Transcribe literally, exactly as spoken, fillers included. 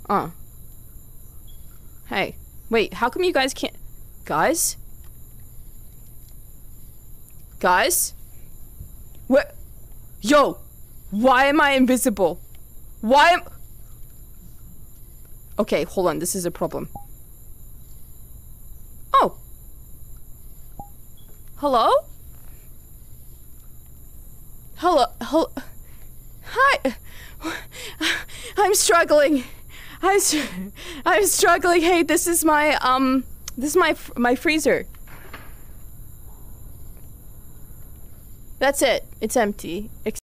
Uh. Hey. Wait, how come you guys can't... Guys? Guys? What? Yo! Why am I invisible? Why am... Okay, hold on. This is a problem. Oh! Hello? Hello? Hello? Hi! I'm struggling. I'm, str I'm struggling. Hey, this is my, um... This is my, f my freezer. That's it. It's empty.